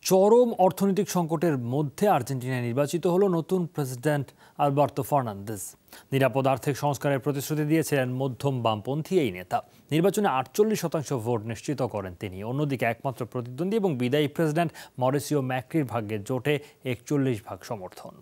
চরম অর্থনৈতিক সংকটের মধ্যে আর্জেন্টিনায় নির্বাচিত হলো নতুন প্রেসিডেন্ট আলবার্তো ফার্নান্দেজ। নিরাপদ আর্থিক সংস্কারের প্রতিশ্রুতি দিয়েছিলেন মধ্যম বামপন্থী এই নেতা। নির্বাচনে 48% ভোট নিশ্চিত করেন তিনি। অন্যদিকে একমাত্র প্রতিদ্বন্দ্বী এবং বিদায়ী প্রেসিডেন্ট মরিসিও ম্যাক্রির ভাগ্যে জোটে 41% সমর্থন।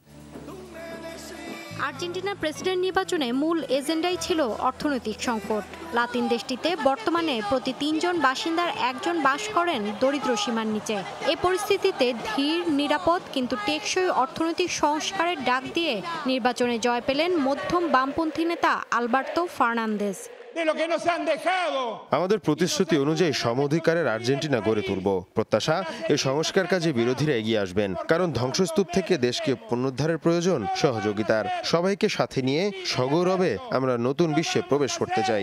আর্জেন্টিনার প্রেসিডেন্ট নির্বাচনে মূল এজেন্ডাই ছিল অর্থনৈতিক সংকট। লাতিন দেশটিতে বর্তমানে প্রতি 3 জন বাসিন্দার 1 জন বাস করেন দরিদ্র সীমার নিচে। এই পরিস্থিতিতে ধীর, নিরাপদ কিন্তু টেকসই অর্থনৈতিক সংস্কারের ডাক দিয়ে নির্বাচনে জয় পেলেন মধ্যম বামপন্থী নেতা আলবার্তো ফার্নান্দেজ। আমাদের প্রতিশ্রুতি অনুযায়ী সমঅধিকারের আর্জেন্টিনা গড়ে তুলব। প্রত্যাশা, এই সংস্কার কাজে বিরোধীরা এগিয়ে আসবেন, কারণ ধ্বংসস্তূপ থেকে দেশকে পুনরুদ্ধারের প্রয়োজন সহযোগিতার। সবাইকে সাথে নিয়ে সগৌরবে আমরা নতুন বিশ্বে প্রবেশ করতে চাই।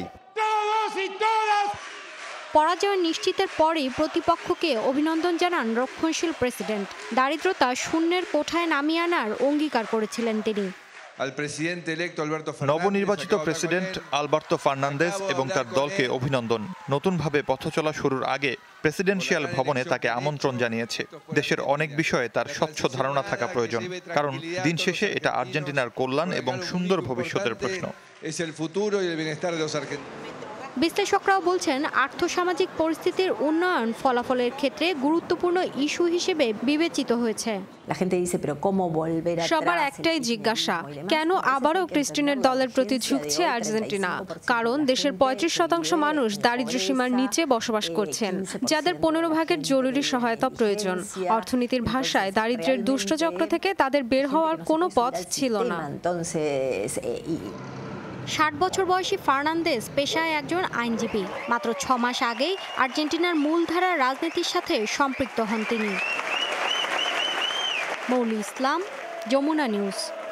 পরাজয় নিশ্চিতের পরই প্রতিপক্ষকে অভিনন্দন জানান রক্ষণশীল প্রেসিডেন্ট। দারিদ্রতা শূন্যের কোঠায় নামিয়ে আনার অঙ্গীকার করেছিলেন তিনি। নবনির্বাচিত প্রেসিডেন্ট আলবার্তো ফার্নান্দেজ এবং তার দলকে অভিনন্দন। নতুনভাবে পথচলা শুরুর আগে প্রেসিডেন্সিয়াল ভবনে তাকে আমন্ত্রণ জানিয়েছে। দেশের অনেক বিষয়ে তার স্বচ্ছ ধারণা থাকা প্রয়োজন, কারণ দিন শেষে এটা আর্জেন্টিনার কল্যাণ এবং সুন্দর ভবিষ্যতের প্রশ্ন। বিশ্লেষকরাও বলছেন, আর্থসামাজিক পরিস্থিতির উন্নয়ন ফলাফলের ক্ষেত্রে গুরুত্বপূর্ণ ইস্যু হিসেবে বিবেচিত হয়েছে। সবার একটাই জিজ্ঞাসা, কেন আবারও ক্রিস্টিনের দলের প্রতি ঝুঁকছে আর্জেন্টিনা? কারণ দেশের 35% মানুষ দারিদ্র্যসীমার নিচে বসবাস করছেন, যাদের 15 ভাগের জরুরি সহায়তা প্রয়োজন। অর্থনীতির ভাষায় দারিদ্র্যের দুষ্টচক্র থেকে তাদের বের হওয়ার কোনো পথ ছিল না। 60 বছর বয়সী ফার্নান্দেজ পেশায় একজন আইনজীবী। মাত্র 6 মাস আগেই আর্জেন্টিনার মূলধারার রাজনীতির সাথে সম্পৃক্ত হন তিনি। মৌলি ইসলাম, যমুনা নিউজ।